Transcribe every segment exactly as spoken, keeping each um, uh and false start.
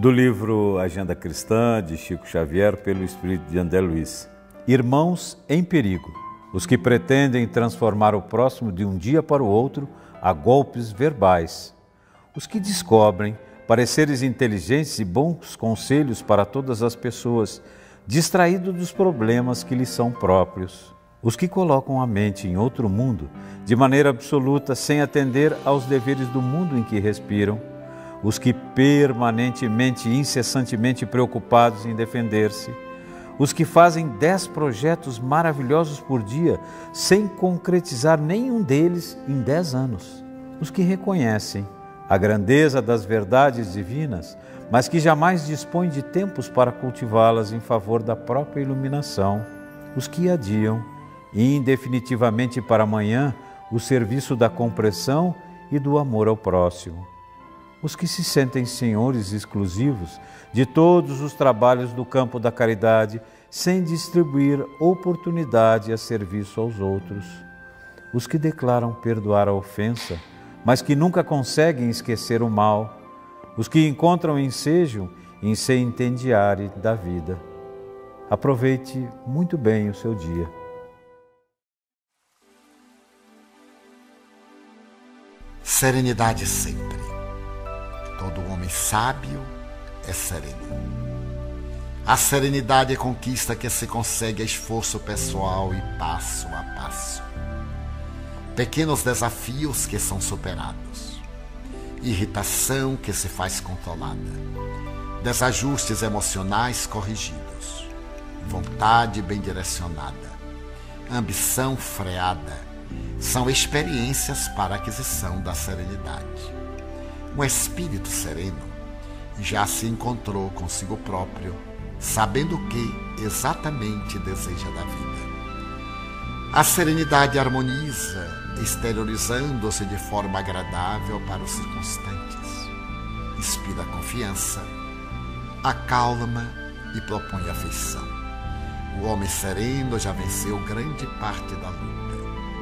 Do livro Agenda Cristã, de Chico Xavier, pelo espírito de André Luiz. Irmãos em perigo, os que pretendem transformar o próximo de um dia para o outro a golpes verbais, os que descobrem pareceres inteligentes e bons conselhos para todas as pessoas, distraídos dos problemas que lhes são próprios, os que colocam a mente em outro mundo, de maneira absoluta, sem atender aos deveres do mundo em que respiram, os que permanentemente e incessantemente preocupados em defender-se, os que fazem dez projetos maravilhosos por dia, sem concretizar nenhum deles em dez anos, os que reconhecem a grandeza das verdades divinas, mas que jamais dispõem de tempos para cultivá-las em favor da própria iluminação, os que adiam indefinitivamente para amanhã o serviço da compreensão e do amor ao próximo, os que se sentem senhores exclusivos de todos os trabalhos do campo da caridade, sem distribuir oportunidade a serviço aos outros, os que declaram perdoar a ofensa, mas que nunca conseguem esquecer o mal, os que encontram ensejo em se entendiarem da vida. Aproveite muito bem o seu dia. Serenidade sempre. Todo homem sábio é sereno. A serenidade é conquista que se consegue a esforço pessoal e passo a passo. Pequenos desafios que são superados. Irritação que se faz controlada. Desajustes emocionais corrigidos. Vontade bem direcionada. Ambição freada. São experiências para a aquisição da serenidade. Um espírito sereno já se encontrou consigo próprio, sabendo o que exatamente deseja da vida. A serenidade harmoniza, exteriorizando-se de forma agradável para os circunstantes. Inspira confiança, acalma e propõe afeição. O homem sereno já venceu grande parte da luta.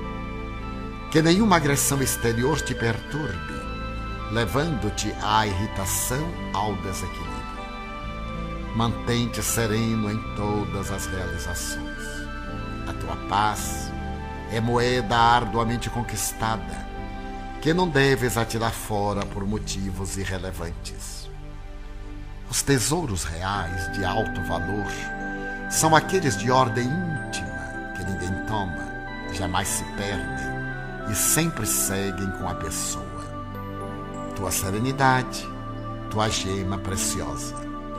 Que nenhuma agressão exterior te perturbe, levando-te à irritação, ao desequilíbrio. Mantém-te sereno em todas as realizações. A tua paz é moeda arduamente conquistada, que não deves atirar fora por motivos irrelevantes. Os tesouros reais de alto valor são aqueles de ordem íntima, que ninguém toma, jamais se perdem e sempre seguem com a pessoa. Tua serenidade, tua gema preciosa.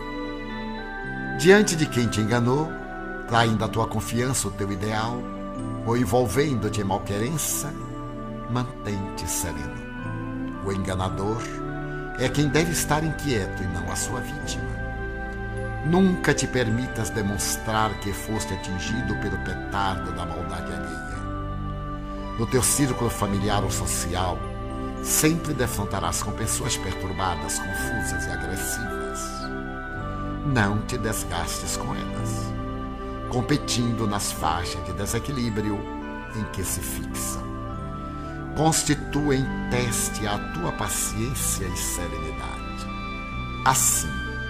Diante de quem te enganou, traindo a tua confiança, o teu ideal, ou envolvendo-te em malquerença, mantém-te sereno. O enganador é quem deve estar inquieto e não a sua vítima. Nunca te permitas demonstrar que foste atingido pelo petardo da maldade alheia. No teu círculo familiar ou social, sempre defrontarás com pessoas perturbadas, confusas e agressivas. Não te desgastes com elas, competindo nas faixas de desequilíbrio em que se fixam. Constituem teste a tua paciência e serenidade. Assim,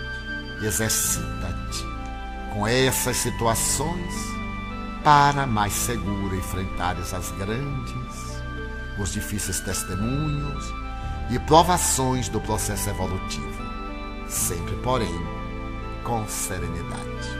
exercita-te com essas situações para mais seguro enfrentares as grandes, os difíceis testemunhos e provações do processo evolutivo, sempre, porém, com serenidade.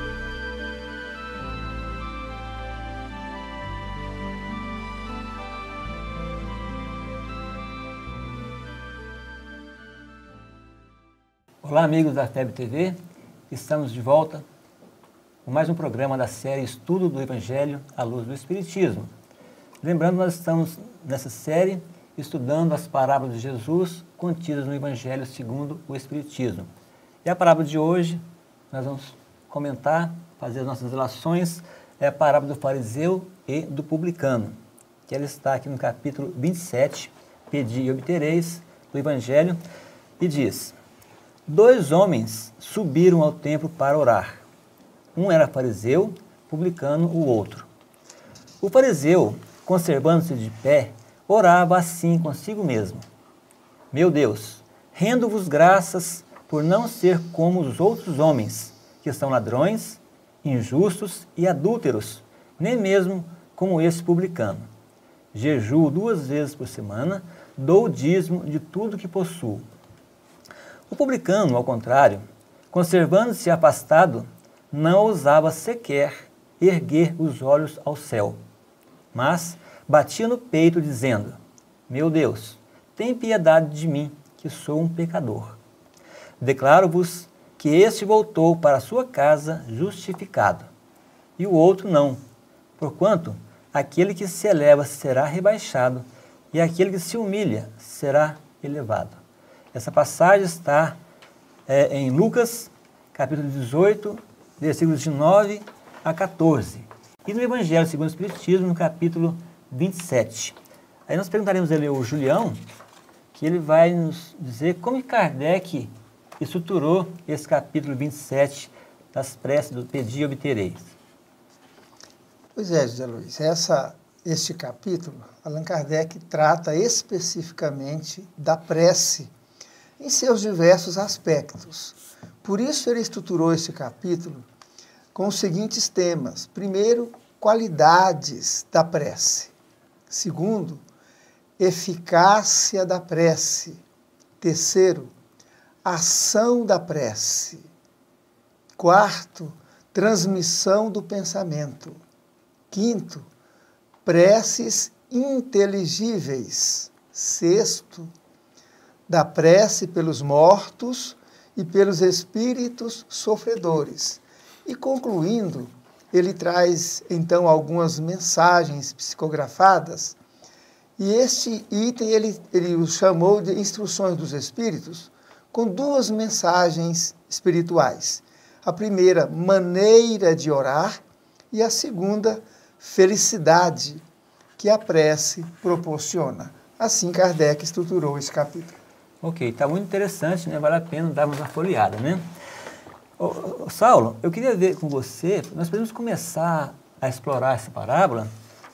Olá, amigos da F E B T V, estamos de volta com mais um programa da série Estudo do Evangelho à Luz do Espiritismo. Lembrando, nós estamos nessa série estudando as parábolas de Jesus contidas no Evangelho segundo o Espiritismo. E a parábola de hoje, nós vamos comentar, fazer as nossas relações, é a parábola do fariseu e do publicano, que ela está aqui no capítulo vinte e sete, Pedi e obtereis, do Evangelho, e diz: dois homens subiram ao templo para orar. Um era fariseu, publicano o outro. O fariseu, conservando-se de pé, orava assim consigo mesmo: meu Deus, rendo-vos graças por não ser como os outros homens, que são ladrões, injustos e adúlteros, nem mesmo como esse publicano. Jejuo duas vezes por semana, dou o dízimo de tudo que possuo. O publicano, ao contrário, conservando-se afastado, não ousava sequer erguer os olhos ao céu, mas batia no peito, dizendo: Meu Deus, tem piedade de mim, que sou um pecador. Declaro-vos que este voltou para a sua casa justificado, e o outro não, porquanto aquele que se eleva será rebaixado, e aquele que se humilha será elevado. Essa passagem está é, em Lucas, capítulo dezoito, versículos de nove a quatorze. E no Evangelho segundo o Espiritismo, no capítulo vinte e sete. Aí nós perguntaremos ele ao Julião, que ele vai nos dizer como Kardec estruturou esse capítulo vinte e sete das preces do Pedi e Obtereis. Pois é, José Luiz, essa, este capítulo, Allan Kardec trata especificamente da prece em seus diversos aspectos. Por isso ele estruturou esse capítulo com os seguintes temas. Primeiro, qualidades da prece. Segundo, eficácia da prece. Terceiro, ação da prece. Quarto, transmissão do pensamento. Quinto, preces inteligíveis. Sexto, da prece pelos mortos e pelos espíritos sofredores. E concluindo, ele traz então algumas mensagens psicografadas, e este item ele, ele o chamou de Instruções dos Espíritos, com duas mensagens espirituais. A primeira, maneira de orar, e a segunda, felicidade que a prece proporciona. Assim Kardec estruturou esse capítulo. Ok, está muito interessante, né? Vale a pena darmos uma folheada, né? Ô, ô, Saulo, eu queria ver com você, nós podemos começar a explorar essa parábola,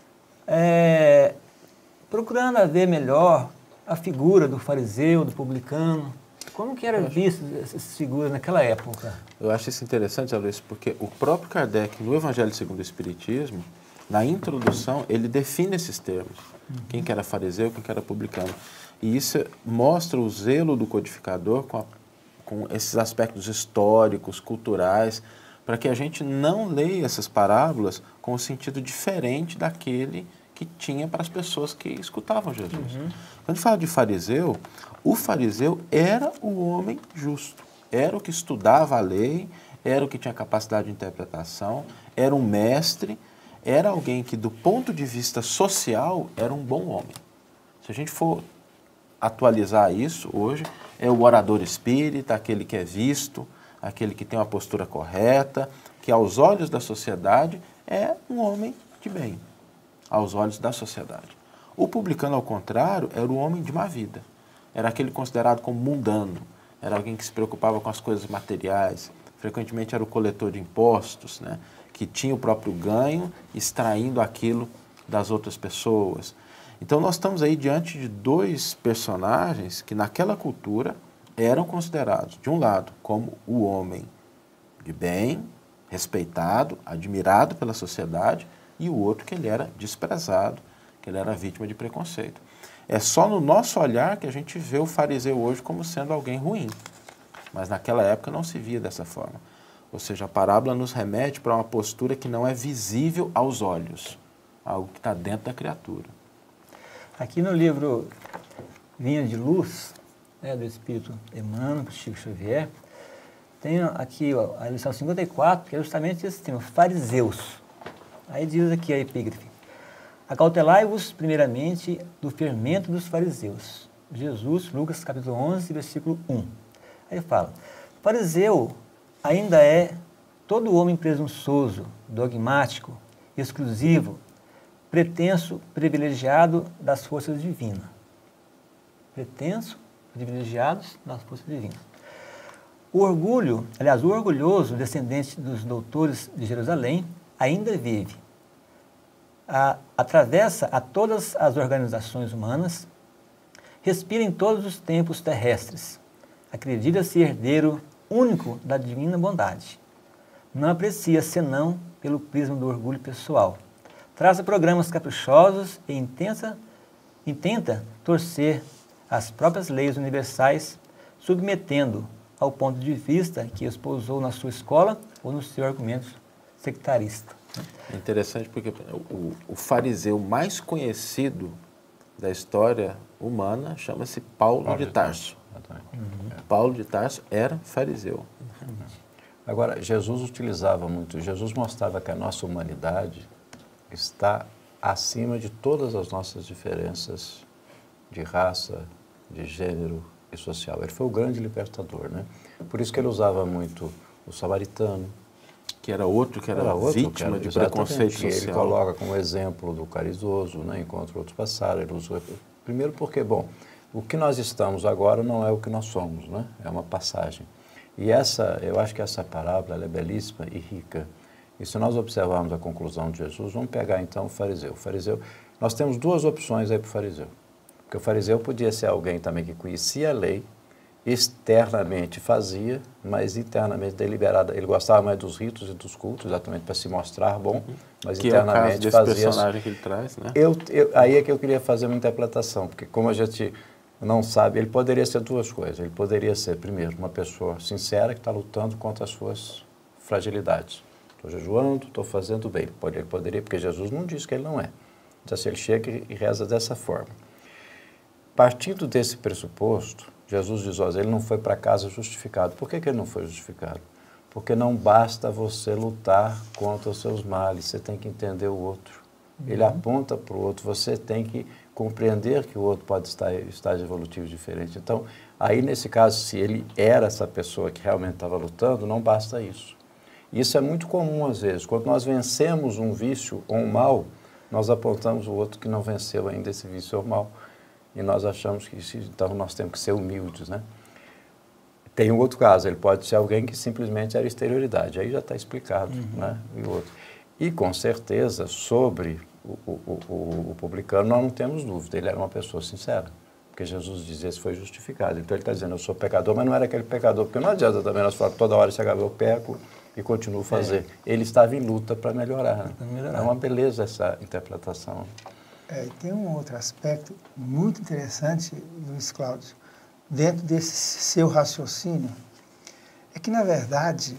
é, procurando ver melhor a figura do fariseu, do publicano. Como que era visto essas figuras naquela época? Eu acho isso interessante, Luiz, porque o próprio Kardec, no Evangelho segundo o Espiritismo, na introdução, ele define esses termos. Uhum. Quem que era fariseu, quem que era publicano. E isso mostra o zelo do codificador com, a, com esses aspectos históricos, culturais, para que a gente não leia essas parábolas com um sentido diferente daquele que tinha para as pessoas que escutavam Jesus. Uhum. Quando a gente fala de fariseu, o fariseu era o homem justo, era o que estudava a lei, era o que tinha capacidade de interpretação, era um mestre, era alguém que, do ponto de vista social, era um bom homem. Se a gente for atualizar isso hoje, é o orador espírita, aquele que é visto, aquele que tem uma postura correta, que aos olhos da sociedade é um homem de bem, aos olhos da sociedade. O publicano, ao contrário, era o homem de má vida, era aquele considerado como mundano, era alguém que se preocupava com as coisas materiais, frequentemente era o coletor de impostos, né, que tinha o próprio ganho, extraindo aquilo das outras pessoas. Então nós estamos aí diante de dois personagens que naquela cultura eram considerados, de um lado, como o homem de bem, respeitado, admirado pela sociedade, e o outro que ele era desprezado, que ele era vítima de preconceito. É só no nosso olhar que a gente vê o fariseu hoje como sendo alguém ruim, mas naquela época não se via dessa forma. Ou seja, a parábola nos remete para uma postura que não é visível aos olhos, algo que está dentro da criatura. Aqui no livro Vinha de Luz, né, do Espírito Emmanuel, Chico Xavier, tem aqui ó, a lição cinquenta e quatro, que é justamente esse tema, fariseus. Aí diz aqui a epígrafe: acautelai-vos primeiramente do fermento dos fariseus. Jesus, Lucas capítulo onze, versículo um. Aí fala, fariseu ainda é todo homem presunçoso, dogmático, exclusivo, pretenso, privilegiado das forças divinas. Pretenso, privilegiados das forças divinas. O orgulho, aliás, o orgulhoso descendente dos doutores de Jerusalém ainda vive. A, atravessa a todas as organizações humanas, respira em todos os tempos terrestres. acredita-se herdeiro único da divina bondade. Não aprecia senão pelo prisma do orgulho pessoal. Traça programas caprichosos e intensa, intenta torcer as próprias leis universais, submetendo ao ponto de vista que espousou na sua escola ou no seu argumento sectarista. É interessante porque o, o fariseu mais conhecido da história humana chama-se Paulo, Paulo de Tarso. Uhum. Paulo de Tarso era fariseu. Uhum. Agora, Jesus utilizava muito, Jesus mostrava que a nossa humanidade está acima de todas as nossas diferenças de raça, de gênero e social. Ele foi o grande libertador, né? Por isso que ele usava muito o samaritano, que era outro que era, era outro, vítima que era, de preconceito social. Ele coloca como exemplo do carizoso, né? Enquanto outros passaram, ele usa... Primeiro porque, bom, o que nós estamos agora não é o que nós somos, né? É uma passagem. E essa, eu acho que essa parábola ela é belíssima e rica. E se nós observarmos a conclusão de Jesus, vamos pegar então o fariseu. O fariseu, nós temos duas opções aí para o fariseu. Porque o fariseu podia ser alguém também que conhecia a lei, externamente fazia, mas internamente deliberada. Ele gostava mais dos ritos e dos cultos, exatamente para se mostrar bom, mas que internamente é o caso desse fazia... personagem que ele traz, né? Eu, eu, aí é que eu queria fazer uma interpretação, porque como a gente não sabe, ele poderia ser duas coisas. Ele poderia ser, primeiro, uma pessoa sincera que está lutando contra as suas fragilidades. Estou jejuando, estou fazendo bem. Ele, pode, ele poderia, porque Jesus não diz que ele não é. Então, assim, ele chega e reza dessa forma. Partindo desse pressuposto, Jesus diz, olha, ele não foi para casa justificado. Por que, que ele não foi justificado? Porque não basta você lutar contra os seus males, você tem que entender o outro. Uhum. Ele aponta para o outro, você tem que compreender que o outro pode estar em estágio evolutivo diferente. Então, aí nesse caso, se ele era essa pessoa que realmente estava lutando, não basta isso. Isso é muito comum às vezes. Quando nós vencemos um vício ou um mal, nós apontamos o outro que não venceu ainda esse vício ou mal. E nós achamos que isso, então nós temos que ser humildes, né? Tem um outro caso, ele pode ser alguém que simplesmente era exterioridade, aí já está explicado, uhum. né? E, o outro. E com certeza, sobre o, o, o, o publicano, nós não temos dúvida, ele era uma pessoa sincera, porque Jesus dizia que foi justificado. Então ele está dizendo, eu sou pecador, mas não era aquele pecador, porque não adianta também nós falarmos toda hora, se eu peco e continuo a fazer. É. Ele estava em luta para melhorar, né? melhorar. É uma beleza essa interpretação. É, tem um outro aspecto muito interessante, Luiz Cláudio, dentro desse seu raciocínio, é que, na verdade,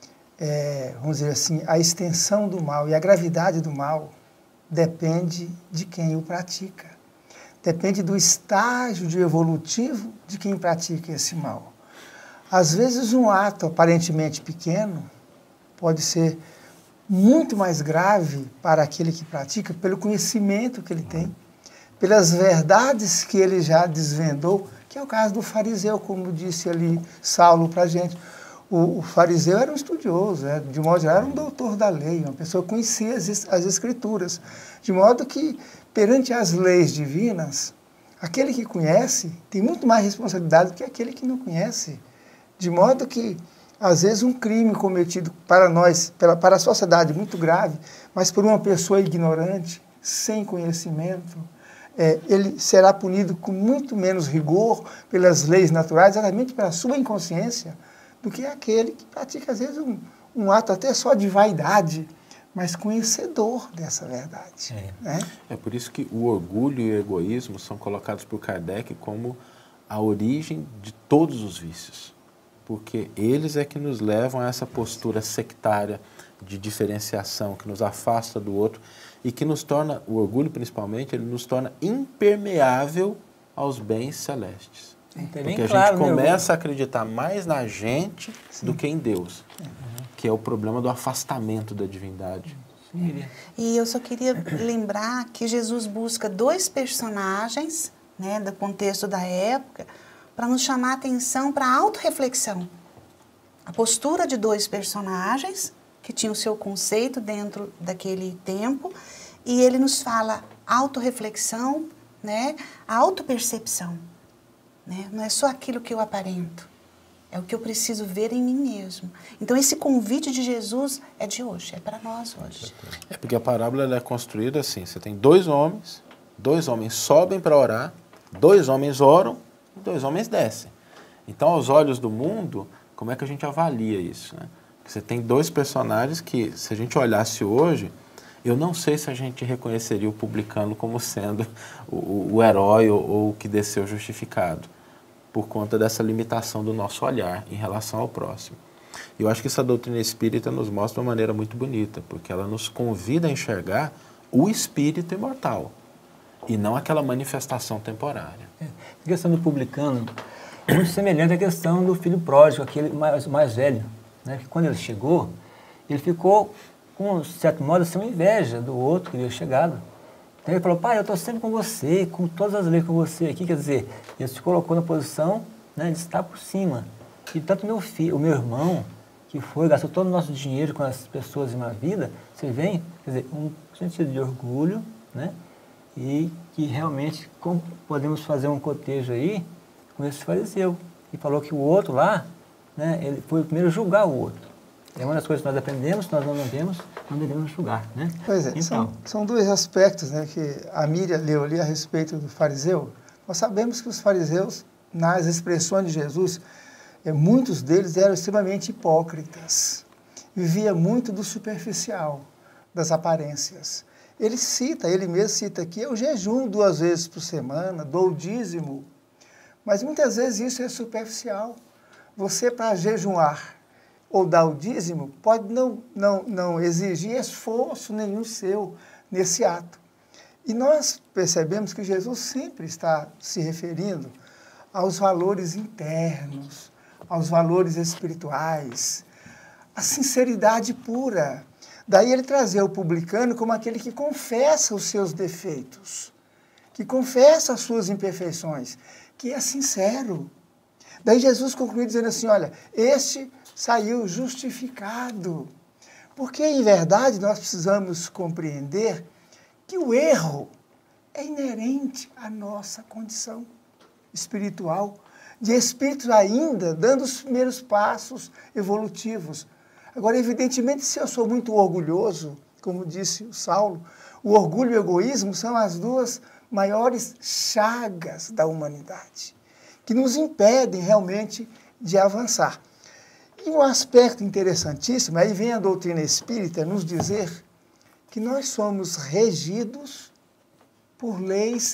é, vamos dizer assim, a extensão do mal e a gravidade do mal depende de quem o pratica. Depende do estágio de evolutivo de quem pratica esse mal. Às vezes, um ato aparentemente pequeno pode ser muito mais grave para aquele que pratica, pelo conhecimento que ele tem, pelas verdades que ele já desvendou, que é o caso do fariseu, como disse ali Saulo para a gente. O, o fariseu era um estudioso, né? De modo geral era um doutor da lei, uma pessoa que conhecia as, as escrituras, de modo que, perante as leis divinas, aquele que conhece tem muito mais responsabilidade do que aquele que não conhece, de modo que às vezes um crime cometido para nós, pela, para a sociedade, muito grave, mas por uma pessoa ignorante, sem conhecimento, é, ele será punido com muito menos rigor pelas leis naturais, exatamente pela sua inconsciência, do que aquele que pratica, às vezes, um, um ato até só de vaidade, mas conhecedor dessa verdade. É. Né? É por isso que o orgulho e o egoísmo são colocados por Kardec como a origem de todos os vícios. Porque eles é que nos levam a essa postura sectária de diferenciação, que nos afasta do outro e que nos torna, o orgulho principalmente, ele nos torna impermeável aos bens celestes. Sim, porque a claro, gente começa a acreditar mais na gente Sim. do que em Deus, uhum. que é o problema do afastamento da divindade. Sim. E eu só queria lembrar que Jesus busca dois personagens, né, do contexto da época, para nos chamar a atenção para a autorreflexão. A postura de dois personagens que tinham o seu conceito dentro daquele tempo, e ele nos fala autorreflexão, né, a autopercepção. Né? Não é só aquilo que eu aparento, é o que eu preciso ver em mim mesmo. Então esse convite de Jesus é de hoje, é para nós hoje. É porque a parábola ela é construída assim, você tem dois homens, dois homens sobem para orar, dois homens oram, dois homens descem. Então, aos olhos do mundo, como é que a gente avalia isso, né? Você tem dois personagens que, se a gente olhasse hoje, eu não sei se a gente reconheceria o publicano como sendo o, o herói ou, ou o que desceu justificado, por conta dessa limitação do nosso olhar em relação ao próximo. Eu acho que essa doutrina espírita nos mostra uma maneira muito bonita, porque ela nos convida a enxergar o espírito imortal e não aquela manifestação temporária. É, a questão do publicano é muito semelhante à questão do filho pródigo, aquele mais, mais velho, né? Que quando ele chegou, ele ficou, com certo modo, assim, uma inveja do outro que havia chegado. Então ele falou, pai, eu estou sempre com você, com todas as leis com você aqui, quer dizer, ele se colocou na posição, né, de estar por cima. E tanto meu filho, o meu irmão, que foi, gastou todo o nosso dinheiro com as pessoas em uma vida, você vem, quer dizer, um sentido de orgulho, né? E que realmente como podemos fazer um cotejo aí com esse fariseu. E falou que o outro lá, né, ele foi o primeiro a julgar o outro. É uma das coisas que nós aprendemos, nós não devemos, não devemos julgar, né? Pois é, então, são, são dois aspectos, né, que a Miriam leu ali a respeito do fariseu. Nós sabemos que os fariseus, nas expressões de Jesus, é, muitos deles eram extremamente hipócritas. Vivia muito do superficial, das aparências. Ele cita, ele mesmo cita aqui, eu jejum duas vezes por semana, dou o dízimo. Mas muitas vezes isso é superficial. Você, para jejuar ou dar o dízimo, pode não, não, não exigir esforço nenhum seu nesse ato. E nós percebemos que Jesus sempre está se referindo aos valores internos, aos valores espirituais, a sinceridade pura. Daí ele trazia o publicano como aquele que confessa os seus defeitos, que confessa as suas imperfeições, que é sincero. Daí Jesus conclui dizendo assim, olha, este saiu justificado. Porque, em verdade, nós precisamos compreender que o erro é inerente à nossa condição espiritual, de espíritos ainda dando os primeiros passos evolutivos. Agora, evidentemente, se eu sou muito orgulhoso, como disse o Saulo, o orgulho e o egoísmo são as duas maiores chagas da humanidade, que nos impedem realmente de avançar. E um aspecto interessantíssimo, aí vem a doutrina espírita nos dizer que nós somos regidos por leis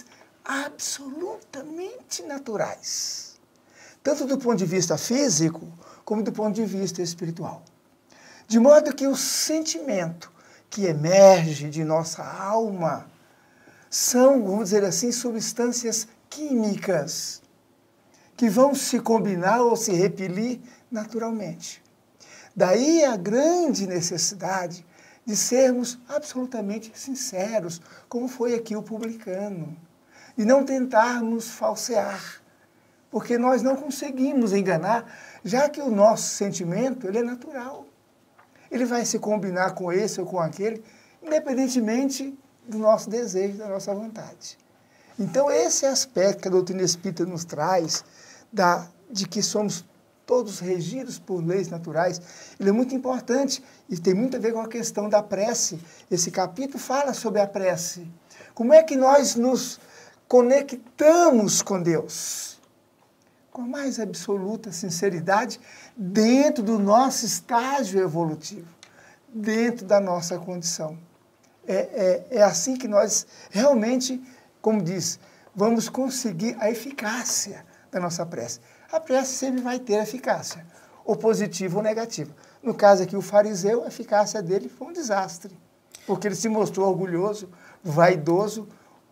absolutamente naturais, tanto do ponto de vista físico, como do ponto de vista espiritual. De modo que o sentimento que emerge de nossa alma são, vamos dizer assim, substâncias químicas que vão se combinar ou se repelir naturalmente. Daí a grande necessidade de sermos absolutamente sinceros, como foi aqui o publicano, e não tentarmos falsear, porque nós não conseguimos enganar, já que o nosso sentimento ele é natural. Ele vai se combinar com esse ou com aquele, independentemente do nosso desejo, da nossa vontade. Então, esse aspecto que a doutrina espírita nos traz, da, de que somos todos regidos por leis naturais, ele é muito importante e tem muito a ver com a questão da prece. Esse capítulo fala sobre a prece. Como é que nós nos conectamos com Deus? Com a mais absoluta sinceridade, dentro do nosso estágio evolutivo, dentro da nossa condição. É, é, é assim que nós realmente, como diz, vamos conseguir a eficácia da nossa prece. A prece sempre vai ter eficácia, ou positiva ou negativa. No caso aqui, o fariseu, a eficácia dele foi um desastre, porque ele se mostrou orgulhoso, vaidoso,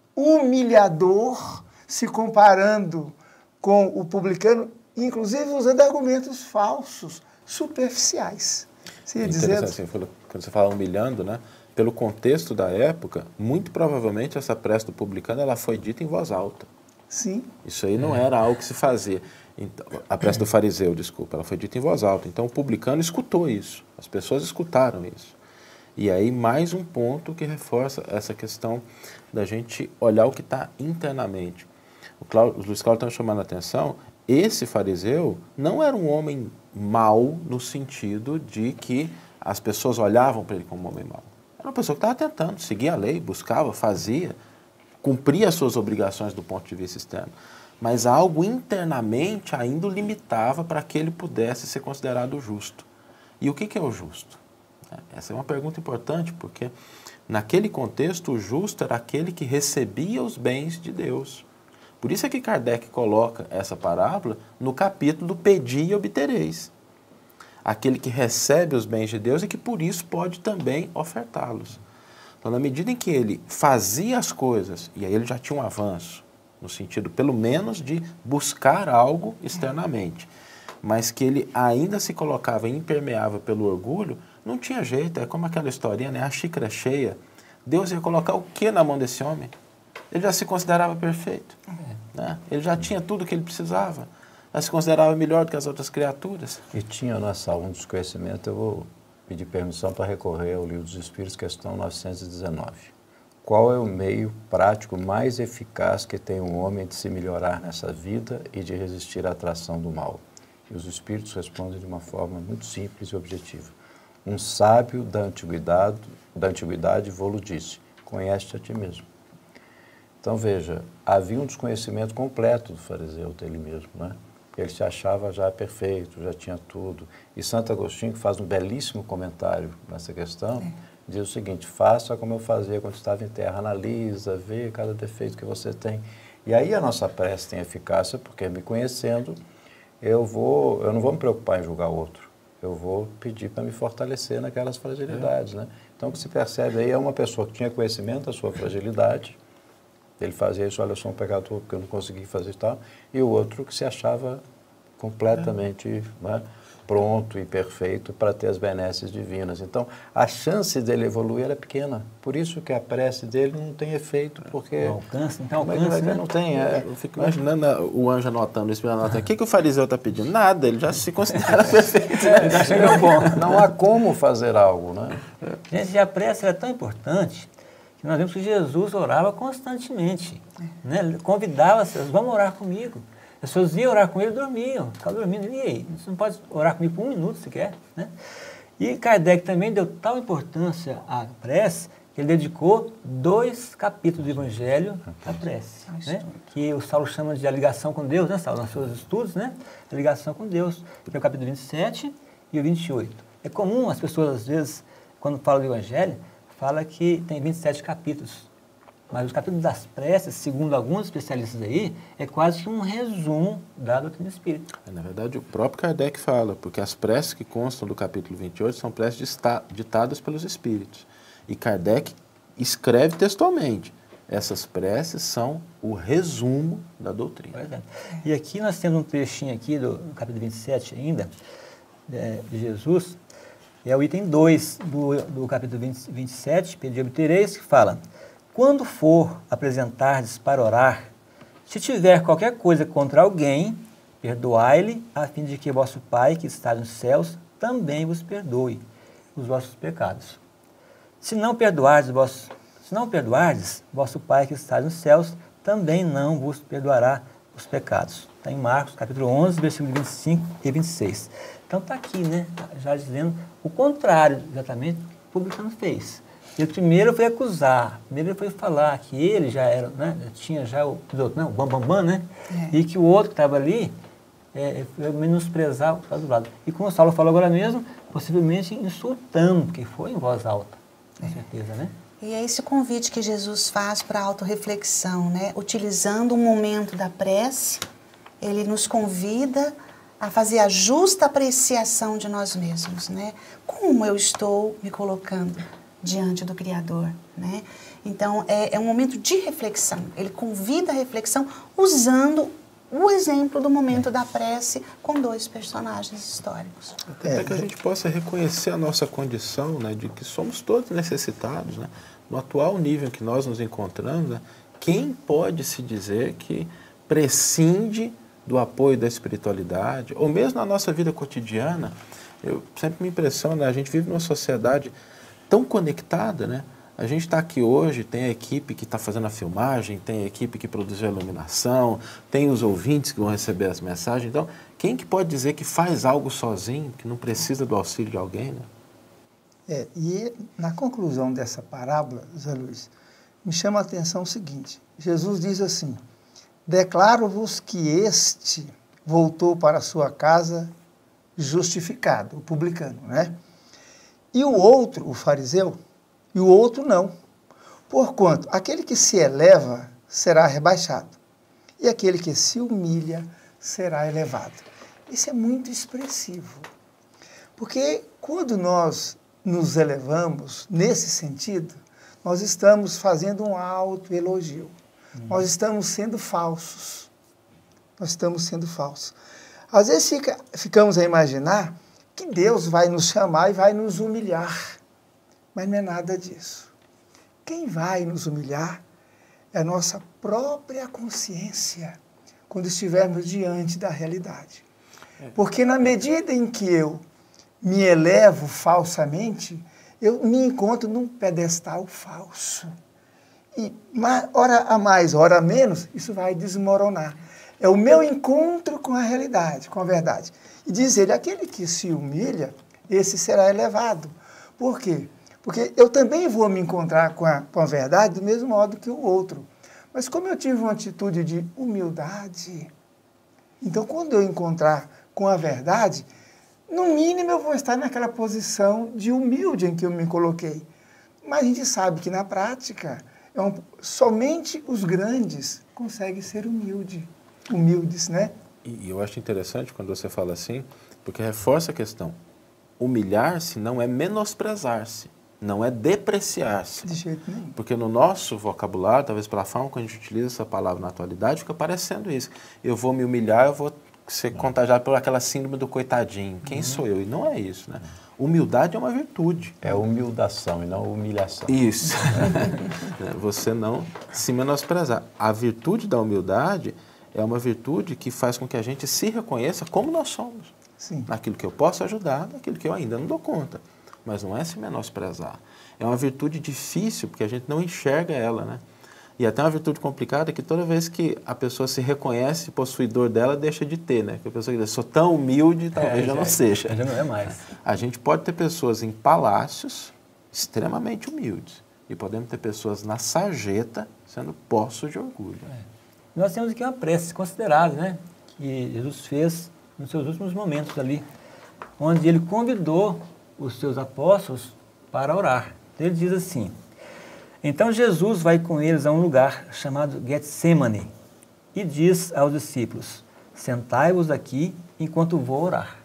humilhador, se comparando com o publicano, inclusive usando argumentos falsos, superficiais. Você ia dizendo... Assim, quando você fala humilhando, né? Pelo contexto da época, muito provavelmente essa prece do publicano ela foi dita em voz alta. Sim. Isso aí não era algo que se fazia. Então, a prece do fariseu, desculpa, ela foi dita em voz alta. Então o publicano escutou isso, as pessoas escutaram isso. E aí mais um ponto que reforça essa questão da gente olhar o que está internamente. O, Cláudio, o Luiz Cláudio está chamando a atenção, esse fariseu não era um homem mau no sentido de que as pessoas olhavam para ele como um homem mau. Era uma pessoa que estava tentando seguir a lei, buscava, fazia, cumpria as suas obrigações do ponto de vista externo, mas algo internamente ainda o limitava para que ele pudesse ser considerado justo. E o que, que é o justo? Essa é uma pergunta importante, porque naquele contexto o justo era aquele que recebia os bens de Deus. Por isso é que Kardec coloca essa parábola no capítulo do Pedi e obtereis. Aquele que recebe os bens de Deus e que por isso pode também ofertá-los. Então, na medida em que ele fazia as coisas, e aí ele já tinha um avanço, no sentido, pelo menos, de buscar algo externamente, mas que ele ainda se colocava impermeável pelo orgulho, não tinha jeito. É como aquela historinha, né? A xícara cheia. Deus ia colocar o que na mão desse homem? Ele já se considerava perfeito. É. Né? Ele já tinha tudo o que ele precisava. Já se considerava melhor do que as outras criaturas. E tinha nessa aula um desconhecimento, eu vou pedir permissão para recorrer ao Livro dos Espíritos, questão novecentos e dezenove. Qual é o meio prático mais eficaz que tem um homem de se melhorar nessa vida e de resistir à atração do mal? E os Espíritos respondem de uma forma muito simples e objetiva. Um sábio da antiguidade, da antiguidade vou-lo disse, conhece-te a ti mesmo. Então, veja, havia um desconhecimento completo do fariseu dele mesmo, né? Ele se achava já perfeito, já tinha tudo. E Santo Agostinho, que faz um belíssimo comentário nessa questão, é. diz o seguinte, faça como eu fazia quando estava em terra, analisa, vê cada defeito que você tem. E aí a nossa prece tem eficácia, porque me conhecendo, eu, vou, eu não vou me preocupar em julgar o outro. Eu vou pedir para me fortalecer naquelas fragilidades, é. né? Então, o que se percebe aí é uma pessoa que tinha conhecimento da sua fragilidade, ele fazia isso, olha, eu sou um pecador porque eu não consegui fazer isso e tal, e o outro que se achava completamente é. né, pronto e perfeito para ter as benesses divinas. Então, a chance dele evoluir era pequena. Por isso que a prece dele não tem efeito, porque... Não alcança, não tem alcance, Mas, né? Não tem, é... Eu fico imaginando o anjo anotando isso, anotando. O que, que o fariseu está pedindo? Nada, ele já se considera perfeito. Né? Já chegou bom. Não há como fazer algo, né? Gente, a prece é tão importante que nós vemos que Jesus orava constantemente. Né? Ele convidava as pessoas, vamos orar comigo. As pessoas iam orar com ele e dormiam, ficavam dormindo. E aí, você não pode orar comigo por um minuto sequer. Né? E Kardec também deu tal importância à prece que ele dedicou dois capítulos do Evangelho à prece. Né? Que o Saulo chama de a ligação com Deus, né, Saulo? Nos seus estudos, né? A ligação com Deus, que é o capítulo vinte e sete e o vinte e oito. É comum as pessoas, às vezes, quando falam do Evangelho, fala que tem vinte e sete capítulos. Mas os capítulos das preces, segundo alguns especialistas aí, é quase que um resumo da doutrina espírita. Na verdade, o próprio Kardec fala, porque as preces que constam do capítulo vinte e oito são preces ditadas pelos espíritos. E Kardec escreve textualmente. Essas preces são o resumo da doutrina. Pois é. E aqui nós temos um trechinho aqui do, do capítulo vinte e sete ainda, é, de Jesus, é o item dois do, do capítulo vinte, vinte e sete, Pedi e obtereis, que fala: quando for apresentar-lhes para orar, se tiver qualquer coisa contra alguém, perdoai-lhe, a fim de que vosso Pai, que está nos céus, também vos perdoe os vossos pecados. Se não perdoardes, vosso, se não perdoardes, vosso Pai, que está nos céus, também não vos perdoará os pecados. Está em Marcos, capítulo onze, versículos vinte e cinco e vinte e seis. Então está aqui, né, já dizendo o contrário exatamente do que o publicano fez. Ele primeiro foi acusar, primeiro ele foi falar que ele já era, né, tinha já o, não, o bambambam, bam, bam, né, é. E que o outro que estava ali é, foi menosprezar o que estava do lado. E como o Saulo falou agora mesmo, possivelmente insultando, porque foi em voz alta, com é. certeza, né? E é esse convite que Jesus faz para a autorreflexão, né? Utilizando o momento da prece, ele nos convida a fazer a justa apreciação de nós mesmos, né? Como eu estou me colocando diante do Criador, né? Então, é, é um momento de reflexão. Ele convida a reflexão usando o exemplo do momento da prece com dois personagens históricos. Até que a gente possa reconhecer a nossa condição, né, de que somos todos necessitados, né? No atual nível em que nós nos encontramos, né, quem pode se dizer que prescinde do apoio da espiritualidade, ou mesmo na nossa vida cotidiana? Eu sempre me impressiono, né, a gente vive numa sociedade tão conectada, né? A gente está aqui hoje, tem a equipe que está fazendo a filmagem, tem a equipe que produziu a iluminação, tem os ouvintes que vão receber as mensagens. Então, quem que pode dizer que faz algo sozinho, que não precisa do auxílio de alguém, né? É, e na conclusão dessa parábola, Zé Luiz, me chama a atenção o seguinte, Jesus diz assim, declaro-vos que este voltou para a sua casa justificado, o publicano, né? E o outro, o fariseu, e o outro não. Porquanto, aquele que se eleva será rebaixado, e aquele que se humilha será elevado. Isso é muito expressivo, porque quando nós nos elevamos nesse sentido, nós estamos fazendo um autoelogio. Hum. Nós estamos sendo falsos. Nós estamos sendo falsos. Às vezes fica, ficamos a imaginar que Deus vai nos chamar e vai nos humilhar. Mas não é nada disso. Quem vai nos humilhar é a nossa própria consciência, quando estivermos diante da realidade. Porque na medida em que eu me elevo falsamente, eu me encontro num pedestal falso. E hora a mais, hora a menos, isso vai desmoronar. É o meu encontro com a realidade, com a verdade. E diz ele, aquele que se humilha, esse será elevado. Por quê? Porque eu também vou me encontrar com a, com a verdade do mesmo modo que o outro. Mas como eu tive uma atitude de humildade, então quando eu encontrar com a verdade, no mínimo eu vou estar naquela posição de humilde em que eu me coloquei. Mas a gente sabe que na prática, é um, somente os grandes conseguem ser humilde, humildes, né? E eu acho interessante quando você fala assim, porque reforça a questão. Humilhar-se não é menosprezar-se, não é depreciar-se. De jeito nenhum. Porque no nosso vocabulário, talvez pela forma como a gente utiliza essa palavra na atualidade, fica parecendo isso. Eu vou me humilhar, eu vou ser contagiado por aquela síndrome do coitadinho. Quem uhum. sou eu? E não é isso, né? Humildade é uma virtude. É humildação e não humilhação. Isso. Você não se menosprezar. A virtude da humildade é uma virtude que faz com que a gente se reconheça como nós somos. Sim. Naquilo que eu posso ajudar, naquilo que eu ainda não dou conta. Mas não é se menosprezar. É uma virtude difícil, porque a gente não enxerga ela, né? E até uma virtude complicada que toda vez que a pessoa se reconhece possuidor dela, deixa de ter, né? Que a pessoa diz, sou tão humilde, talvez é, já, já não seja. Já não é mais. A gente pode ter pessoas em palácios extremamente humildes. E podemos ter pessoas na sarjeta sendo postos de orgulho. É. Nós temos aqui uma prece considerável, né? Que Jesus fez nos seus últimos momentos ali, onde ele convidou os seus apóstolos para orar. Ele diz assim, então Jesus vai com eles a um lugar chamado Getsemane e diz aos discípulos, sentai-vos aqui enquanto vou orar.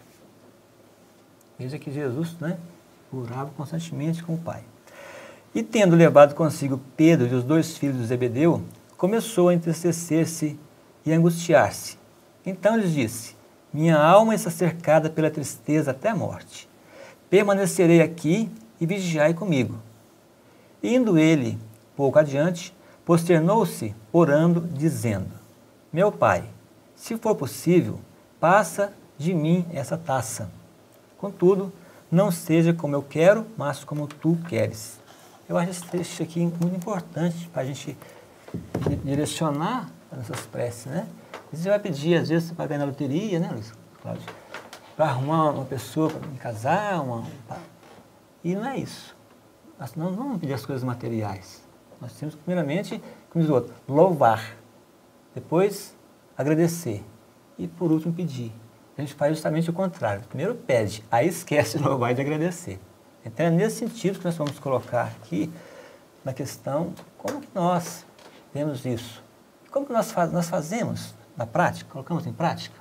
Veja que Jesus, né, orava constantemente com o Pai. E tendo levado consigo Pedro e os dois filhos de Zebedeu, começou a entristecer-se e a angustiar-se. Então lhes disse, minha alma está cercada pela tristeza até a morte. Permanecerei aqui e vigiai comigo. Indo ele, pouco adiante, posternou-se, orando, dizendo, meu Pai, se for possível, passa de mim essa taça. Contudo, não seja como eu quero, mas como tu queres. Eu acho esse trecho aqui muito importante para a gente direcionar as nossas preces, né? Você vai pedir, às vezes, para ganhar na loteria, né, Luiz Cláudio? Para arrumar uma pessoa para me casar, uma... e não é isso. Nós não vamos pedir as coisas materiais. Nós temos, primeiramente, como diz o outro, louvar. Depois, agradecer. E, por último, pedir. A gente faz justamente o contrário. Primeiro pede, aí esquece de louvar e de agradecer. Então, é nesse sentido que nós vamos colocar aqui, na questão, como que nós vemos isso? Como que nós, faz, nós fazemos na prática? Colocamos em prática?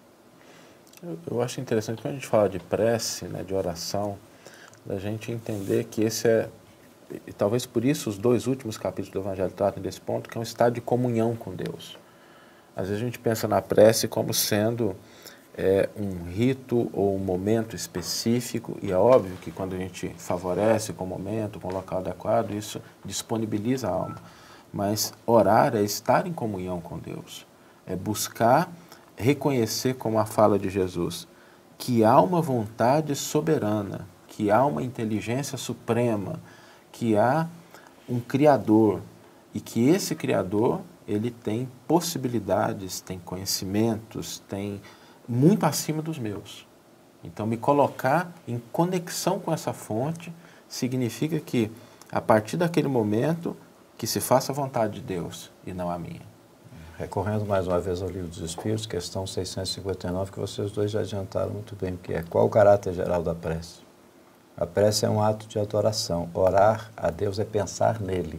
Eu, eu acho interessante, quando a gente fala de prece, né, de oração, da gente entender que esse é, e talvez por isso os dois últimos capítulos do Evangelho tratam desse ponto, que é um estado de comunhão com Deus. Às vezes a gente pensa na prece como sendo é, um rito ou um momento específico, e é óbvio que quando a gente favorece com o momento, com o local adequado, isso disponibiliza a alma. Mas orar é estar em comunhão com Deus, é buscar reconhecer, como a fala de Jesus, que há uma vontade soberana, que há uma inteligência suprema, que há um Criador e que esse Criador, ele tem possibilidades, tem conhecimentos, tem muito acima dos meus. Então, me colocar em conexão com essa fonte significa que, a partir daquele momento, que se faça a vontade de Deus e não a minha. Recorrendo mais uma vez ao Livro dos Espíritos, questão seiscentos e cinquenta e nove, que vocês dois já adiantaram muito bem, que é qual o caráter geral da prece? A prece é um ato de adoração. Orar a Deus é pensar nele,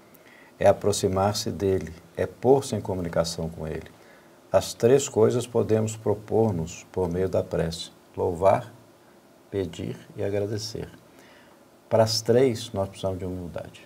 é aproximar-se dele, é pôr-se em comunicação com ele. As três coisas podemos propor-nos por meio da prece: louvar, pedir e agradecer. Para as três, nós precisamos de humildade.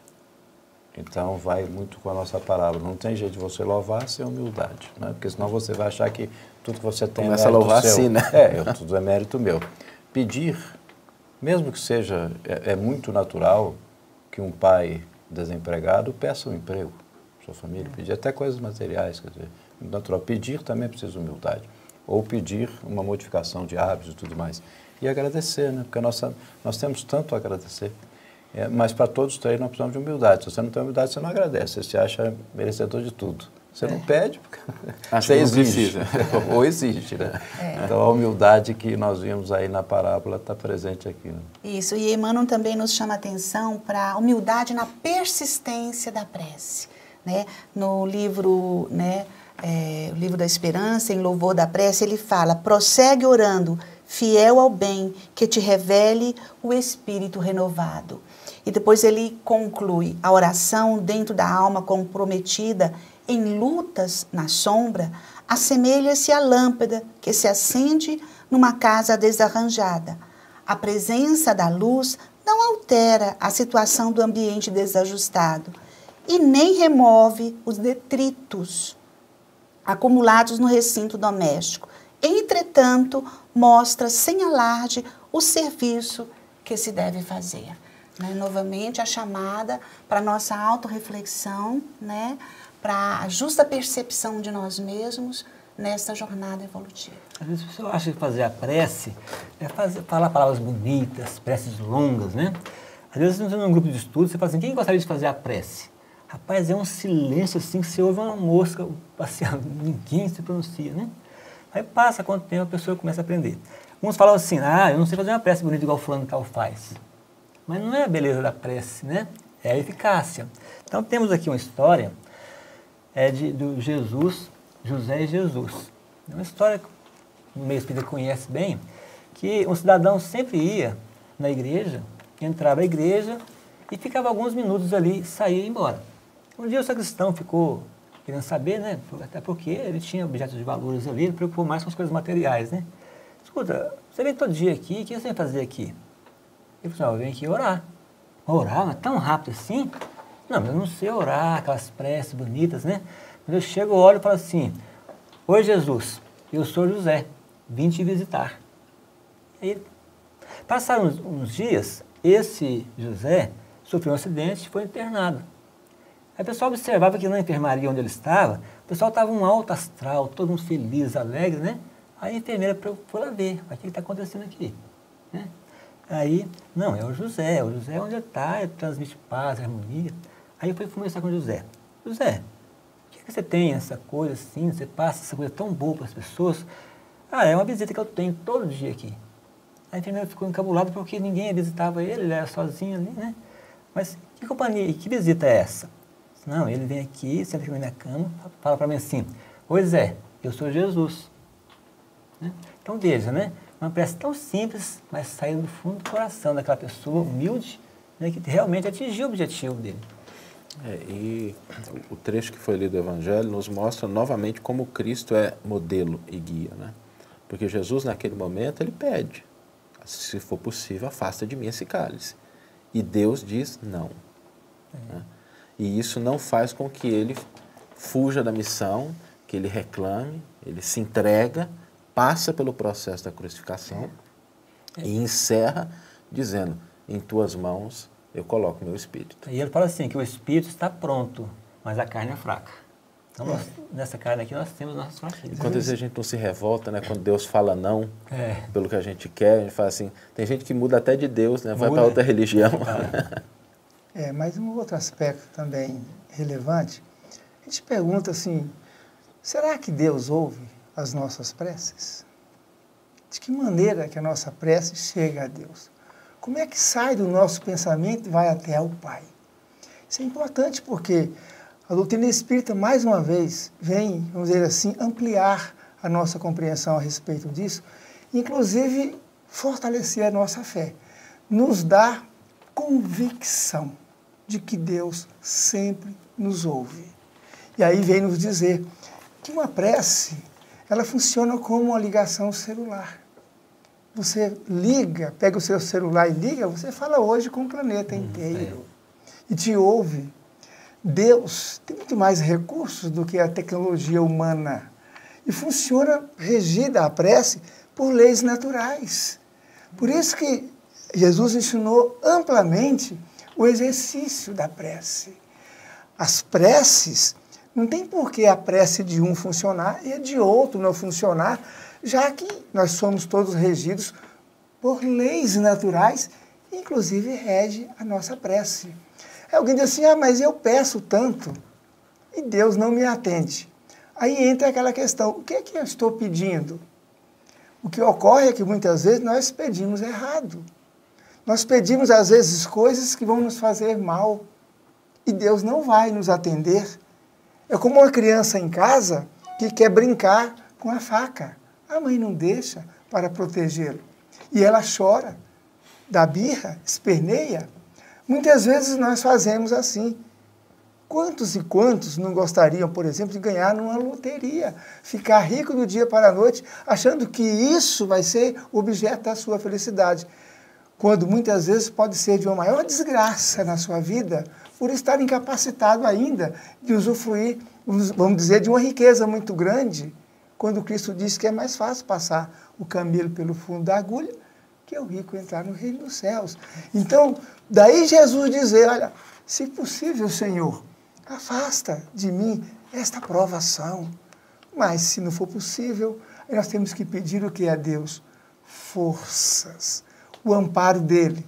Então, vai muito com a nossa palavra. Não tem jeito de você louvar sem humildade, né? Porque senão você vai achar que tudo que você tem Começa é mérito a louvar seu. assim, né? É, eu, tudo é mérito meu. Pedir, mesmo que seja, é, é muito natural que um pai desempregado peça um emprego para sua família, pedir até coisas materiais, quer dizer, muito natural. Pedir também precisa de humildade. Ou pedir uma modificação de hábitos e tudo mais. E agradecer, né? Porque nós, nós temos tanto a agradecer. É, mas para todos os três nós precisamos de humildade. Se você não tem humildade, você não agradece. Você se acha merecedor de tudo. Você é. não pede, porque Acho você que exige. Não precisa. Ou exige, né? É. Então a humildade que nós vimos aí na parábola está presente aqui. Né? Isso, e Emmanuel também nos chama a atenção para a humildade na persistência da prece. Né? No livro, né, é, o livro da Esperança, em Louvor da Prece, ele fala: prossegue orando, fiel ao bem, que te revele o Espírito renovado. E depois ele conclui: a oração dentro da alma comprometida em lutas na sombra assemelha-se à lâmpada que se acende numa casa desarranjada. A presença da luz não altera a situação do ambiente desajustado e nem remove os detritos acumulados no recinto doméstico. Entretanto, mostra sem alarde o serviço que se deve fazer. Né? Novamente, a chamada para a nossa autorreflexão, né? Para a justa percepção de nós mesmos nessa jornada evolutiva. Às vezes a pessoa acha que fazer a prece é fazer, falar palavras bonitas, preces longas, né? Às vezes, num grupo de estudo, você fala assim: quem gostaria de fazer a prece? Rapaz, é um silêncio assim, que você ouve uma mosca passeando, ninguém se pronuncia, né? Aí passa quanto tempo a pessoa começa a aprender. Uns falam assim: ah, eu não sei fazer uma prece bonita igual fulano tal faz. Mas não é a beleza da prece, né? É a eficácia. Então temos aqui uma história é de, do Jesus, José e Jesus. É uma história que o meio espírita conhece bem, que um cidadão sempre ia na igreja, entrava na igreja e ficava alguns minutos ali e saía e ia embora. Um dia o sacristão ficou querendo saber, né? Até porque ele tinha objetos de valores ali, ele preocupou mais com as coisas materiais, né? Escuta, você vem todo dia aqui, o que você vem fazer aqui? Ele falou: eu venho aqui orar. Orar? Mas tão rápido assim? Não, mas eu não sei orar, aquelas preces bonitas, né? Mas eu chego, olho e falo assim: oi Jesus, eu sou José, vim te visitar. Aí, passaram uns, uns dias, esse José sofreu um acidente e foi internado. Aí o pessoal observava que na enfermaria onde ele estava, o pessoal estava um alto astral, todo mundo feliz, alegre, né? Aí a enfermeira foi lá ver: o que está acontecendo aqui? Né? Aí, não, é o José, o José onde ele está, ele transmite paz, harmonia. Aí eu fui conversar com o José: José, por que, que você tem essa coisa assim, você passa essa coisa tão boa para as pessoas? Ah, é uma visita que eu tenho todo dia aqui. A enfermeira ficou encabulada porque ninguém visitava ele, ele era sozinho ali, né? Mas que companhia, que visita é essa? Não, ele vem aqui, senta aqui na minha cama, fala para mim assim: oi Zé, eu sou Jesus. Né? Então veja, né? Uma prece tão simples, mas saiu do fundo do coração daquela pessoa humilde, né, que realmente atingiu o objetivo dele. É, e o trecho que foi lido do Evangelho nos mostra novamente como Cristo é modelo e guia, né? Porque Jesus, naquele momento, ele pede: se for possível, afasta de mim esse cálice. E Deus diz não. É. Né? E isso não faz com que ele fuja da missão, que ele reclame, ele se entrega, passa pelo processo da crucificação é. e encerra dizendo: em tuas mãos eu coloco meu espírito. E ele fala assim, que o espírito está pronto, mas a carne é fraca. Então, nós, nessa carne aqui, nós temos nossas fraquezas. Quando a gente não se revolta, né? Quando Deus fala não é. pelo que a gente quer, a gente fala assim, tem gente que muda até de Deus, né? Vai Muda. para outra religião. É, mas um outro aspecto também relevante, a gente pergunta assim: será que Deus ouve as nossas preces? De que maneira que a nossa prece chega a Deus? Como é que sai do nosso pensamento e vai até ao Pai? Isso é importante porque a doutrina espírita, mais uma vez, vem, vamos dizer assim, ampliar a nossa compreensão a respeito disso, inclusive fortalecer a nossa fé, nos dá convicção de que Deus sempre nos ouve. E aí vem nos dizer que uma prece, ela funciona como uma ligação celular. Você liga, pega o seu celular e liga, você fala hoje com o planeta inteiro e te ouve. Deus tem muito mais recursos do que a tecnologia humana e funciona regida a prece por leis naturais. Por isso que Jesus ensinou amplamente o exercício da prece. As preces, não tem por que a prece de um funcionar e a de outro não funcionar, já que nós somos todos regidos por leis naturais, inclusive rege a nossa prece. Alguém diz assim, ah, mas eu peço tanto e Deus não me atende. Aí entra aquela questão, o que é que eu estou pedindo? O que ocorre é que muitas vezes nós pedimos errado. Nós pedimos às vezes coisas que vão nos fazer mal e Deus não vai nos atender. É como uma criança em casa que quer brincar com a faca. A mãe não deixa para protegê-lo. E ela chora, dá birra, esperneia. Muitas vezes nós fazemos assim. Quantos e quantos não gostariam, por exemplo, de ganhar numa loteria, ficar rico do dia para a noite, achando que isso vai ser o objeto da sua felicidade, quando muitas vezes pode ser de uma maior desgraça na sua vida, por estar incapacitado ainda de usufruir, vamos dizer, de uma riqueza muito grande, quando Cristo disse que é mais fácil passar o camelo pelo fundo da agulha que o rico entrar no reino dos céus. Então, daí Jesus dizer, olha, se possível, Senhor, afasta de mim esta provação. Mas, se não for possível, nós temos que pedir o que é a Deus? Forças, o amparo dEle,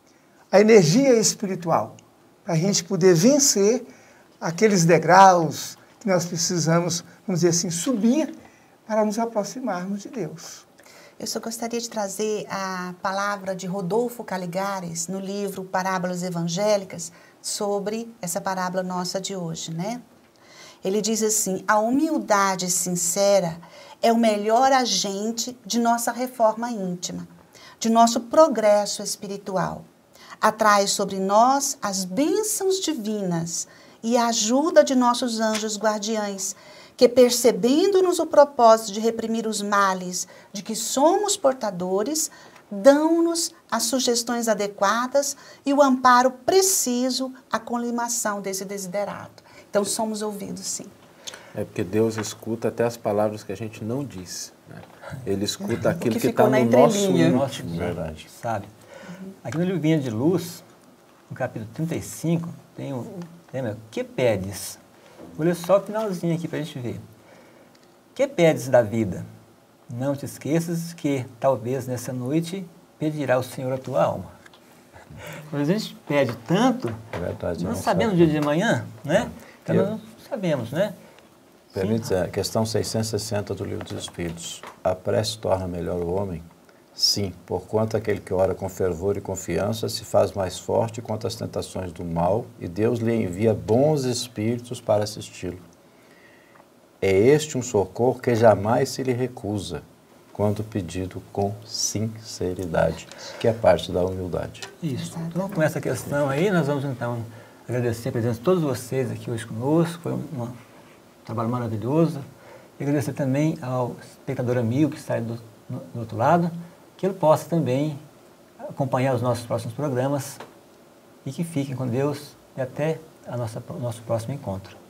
a energia espiritual, para a gente poder vencer aqueles degraus que nós precisamos, vamos dizer assim, subir para nos aproximarmos de Deus. Eu só gostaria de trazer a palavra de Rodolfo Caligares no livro Parábolas Evangélicas sobre essa parábola nossa de hoje, né? Ele diz assim, a humildade sincera é o melhor agente de nossa reforma íntima, de nosso progresso espiritual. Atrai sobre nós as bênçãos divinas e a ajuda de nossos anjos guardiães, que, percebendo-nos o propósito de reprimir os males de que somos portadores, dão-nos as sugestões adequadas e o amparo preciso à colimação desse desiderato. Então, somos ouvidos, sim. É porque Deus escuta até as palavras que a gente não diz, né? Ele escuta aquilo que que está no nosso íntimo, verdade. Sabe? Aqui no livro Vinha de Luz, no capítulo trinta e cinco, tem o tema, que pedes? Vou ler só o finalzinho aqui para a gente ver. Que pedes da vida? Não te esqueças que, talvez nessa noite, pedirá o Senhor a tua alma. Quando a gente pede tanto, é verdade, não, não sabemos o dia de amanhã, né? Então, Eu... não sabemos, né? Permite dizer, a questão seiscentos e sessenta do Livro dos Espíritos. A prece torna melhor o homem? Sim, porquanto aquele que ora com fervor e confiança se faz mais forte contra as tentações do mal e Deus lhe envia bons espíritos para assisti-lo. É este um socorro que jamais se lhe recusa, quando pedido com sinceridade, que é parte da humildade. Isso. Então, com essa questão aí, nós vamos então agradecer a presença de todos vocês aqui hoje conosco, foi um, um trabalho maravilhoso. E agradecer também ao espectador amigo que está aí do, no, do outro lado, que ele possa também acompanhar os nossos próximos programas e que fiquem com Deus e até a nossa, o nosso próximo encontro.